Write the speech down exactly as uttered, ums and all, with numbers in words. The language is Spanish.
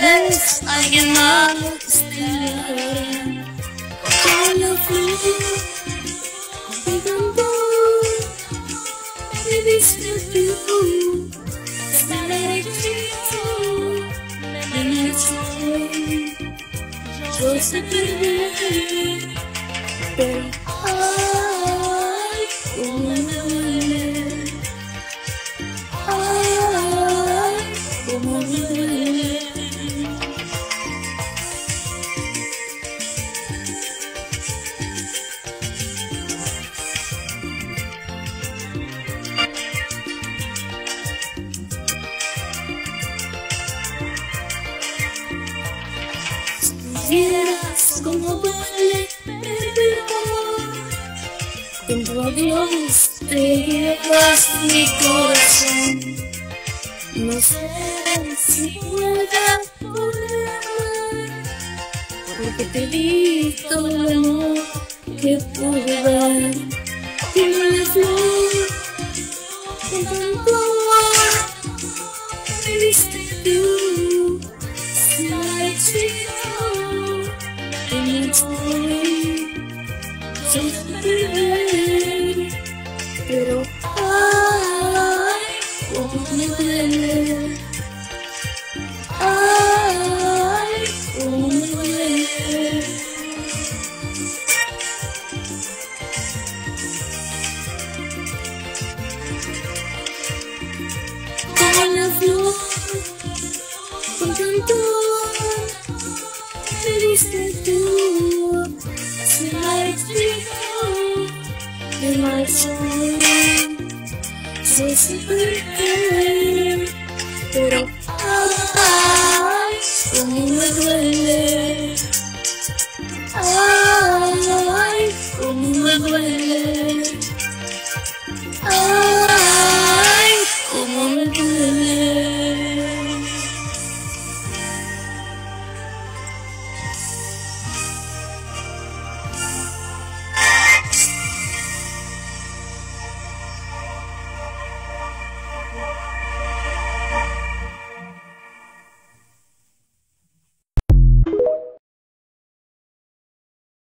vez alguien más esté con la flor pegando, me diste tú, está derechito, me marché, yo sé perder, pero ay, cómo me duele, ay, cómo me duele. Vieras como duele perder amor, dentro a Dios te llevas mi corazón. No sé si pueda volver a amar, porque te di todo el amor que pude dar. Como la flor con tanto amor me diste tú, se ha hecho. Yo sé perder, pero ay, cómo me duele, ay, cómo me duele. Como la flor con tanto me diste tú, se ha escrito de marchar. Yo sé perder, pero ay, cómo me duele, ay, cómo me duele.